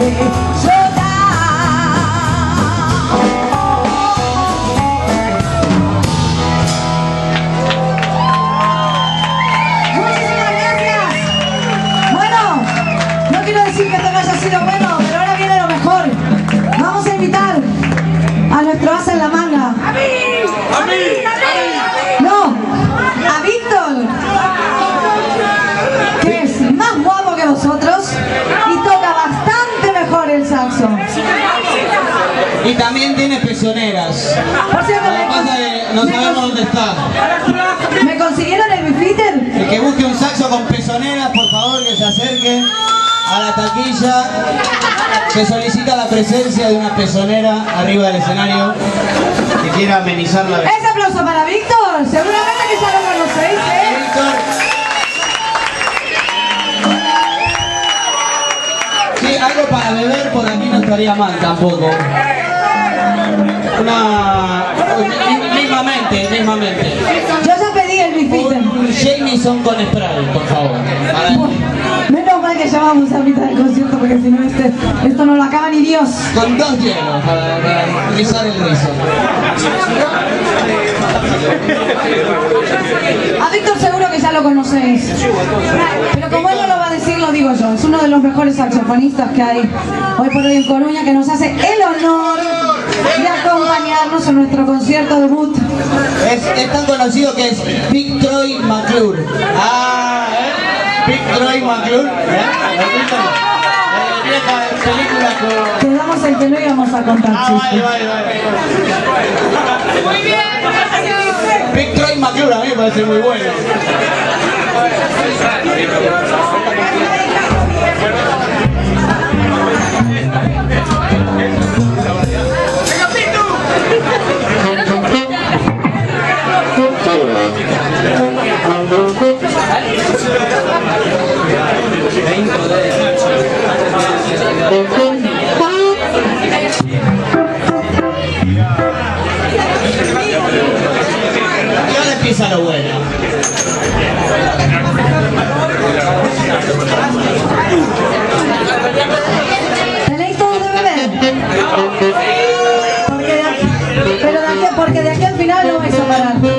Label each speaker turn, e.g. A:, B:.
A: llorar. Muchísimas gracias. Bueno, no quiero decir que esto no haya sido bueno, pero ahora viene lo mejor. Vamos a invitar a nuestro as en la manga. ¡A mí! No, a Víctor, que es más guapo que vosotros y toca bastante mejor el saxo.
B: Y también tiene pezoneras.
A: Por cierto,
B: Lo que pasa es que no sabemos dónde está.
A: ¿me consiguieron el bifitter?
B: El que busque un saxo con pezoneras, por favor, que se acerque a la taquilla. Se solicita la presencia de una pezonera arriba del escenario que quiera amenizar la...
A: Ese aplauso para Víctor. Seguramente que ya lo conocéis, ¿eh?
B: Víctor. Sí, algo para beber por aquí no estaría mal tampoco. Mismamente.
A: Yo ya pedí el bifitter.
B: Un Jameson con spray, por favor.
A: Menos mal que llamamos a mitad del concierto porque si no esto no lo acaba ni Dios.
B: Con 2 hielos para rizar el rizo.
A: A Víctor seguro que ya lo conocéis. Pero como él no lo va a decir, lo digo yo. Es uno de los mejores saxofonistas que hay hoy por hoy en Coruña, que nos hace el honor de acompañarnos en nuestro concierto debut.
B: Es tan conocido que es Big Troy McClure. Big Troy McClure. Vieja película con...
A: Quedamos en que no íbamos a contar chistes.
B: Vale. Muy bien. Big Troy McClure a mí me parece muy bueno. Y ahora empieza lo bueno.
A: ¿Tenéis todo de beber? Porque de aquí al final no vais a parar.